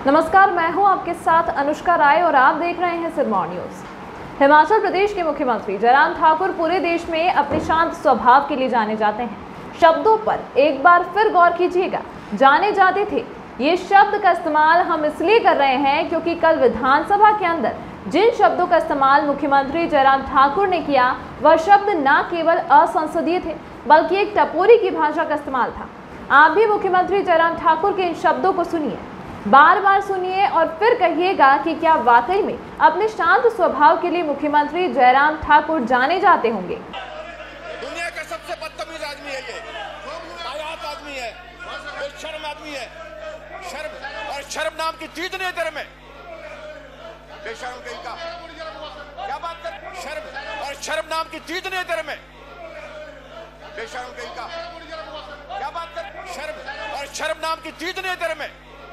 नमस्कार, मैं हूं आपके साथ अनुष्का राय और आप देख रहे हैं सिरमौर न्यूज। हिमाचल प्रदेश के मुख्यमंत्री जयराम ठाकुर पूरे देश में अपने शांत स्वभाव के लिए जाने जाते हैं। शब्दों पर एक बार फिर गौर कीजिएगा। जाने जाते थे, ये शब्द का इस्तेमाल हम इसलिए कर रहे हैं क्योंकि कल विधानसभा के अंदर जिन शब्दों का इस्तेमाल मुख्यमंत्री जयराम ठाकुर ने किया, वह शब्द न केवल असंसदीय थे बल्कि एक टपोरी की भाषा का इस्तेमाल था। आप भी मुख्यमंत्री जयराम ठाकुर के इन शब्दों को सुनिए, बार बार सुनिए और फिर कहिएगा कि क्या वाकई में अपने शांत स्वभाव के लिए मुख्यमंत्री जयराम ठाकुर जाने जाते होंगे। दुनिया का सबसे बदतमीज आदमी है, ये वाहियात आदमी है, बेशर्म आदमी है। शर्म और शर्म नाम की चीज नहीं है तेरे में। बेशर्म कहीं का क्या बात कर, शर्म और शर्म नाम की चीज नहीं है तेरे में। बेशर्म कहीं का क्या बात कर, शर्म और शर्म नाम की चीज नहीं है तेरे में।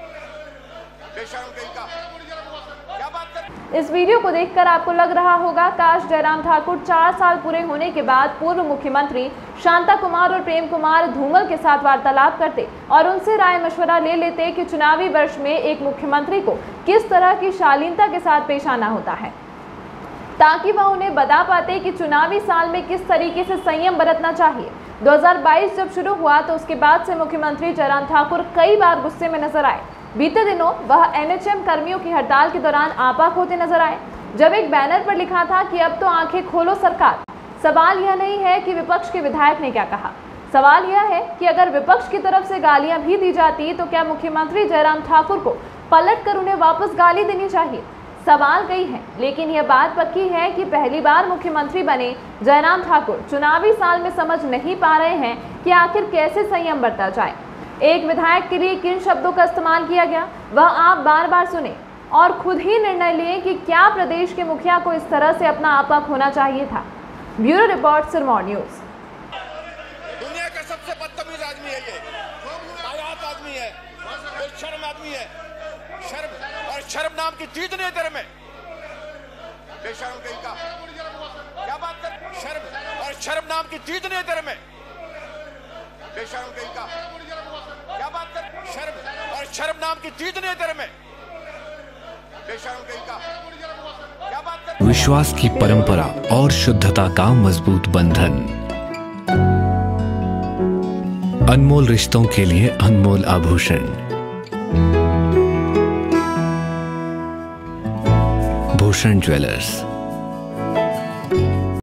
क्या बात कर। इस वीडियो को देखकर आपको लग रहा होगा काश जयराम ठाकुर 4 साल पूरे होने के बाद पूर्व मुख्यमंत्री शांता कुमार और प्रेम कुमार धूमल के साथ वार्तालाप करते और उनसे राय मशवरा ले लेते कि चुनावी वर्ष में एक मुख्यमंत्री को किस तरह की शालीनता के साथ पेश आना होता है, ताकि वह उन्हें बता पाते कि चुनावी साल में किस तरीके से संयम बरतना चाहिए। 2022 जब शुरू हुआ तो उसके बाद से मुख्यमंत्री जयराम ठाकुर कई बार गुस्से में नजर आए। बीते दिनों वह एनएचएम कर्मियों की हड़ताल के दौरान आपाक होते नजर आए, जब एक बैनर पर लिखा था कि अब तो आंखें खोलो सरकार। सवाल यह नहीं है कि विपक्ष के विधायक ने क्या कहा, सवाल यह है कि अगर विपक्ष की तरफ से गालियां भी दी जाती तो क्या मुख्यमंत्री जयराम ठाकुर को पलट कर उन्हें वापस गाली देनी चाहिए। सवाल कई है, लेकिन यह बात पक्की है कि पहली बार मुख्यमंत्री बने जयराम ठाकुर चुनावी साल में समझ नहीं पा रहे हैं कि आखिर कैसे संयम बरता जाए। एक विधायक के लिए किन शब्दों का इस्तेमाल किया गया, वह आप बार बार सुने और खुद ही निर्णय लें कि क्या प्रदेश के मुखिया को इस तरह से अपना आपा होना चाहिए था। Bureau report, Sirmaur news. दुनिया का सबसे बदतमीज आदमी है, ये वाहियात आदमी है, बेशर्म आदमी है। शर्म और शर्म नाम की चीज नहीं है तेरे में। बेशर्म कहीं का क्या बात कर, शर्म और शर्म नाम की चीज नहीं है तेरे में। बेशर्म कहीं का क्या बात कर, शर्म और शर्म नाम की चीज नहीं है तेरे में। बेशर्म कहीं का क्या बात कर। विश्वास की परंपरा और शुद्धता का मजबूत बंधन, अनमोल रिश्तों के लिए अनमोल आभूषण, भूषण ज्वेलर्स।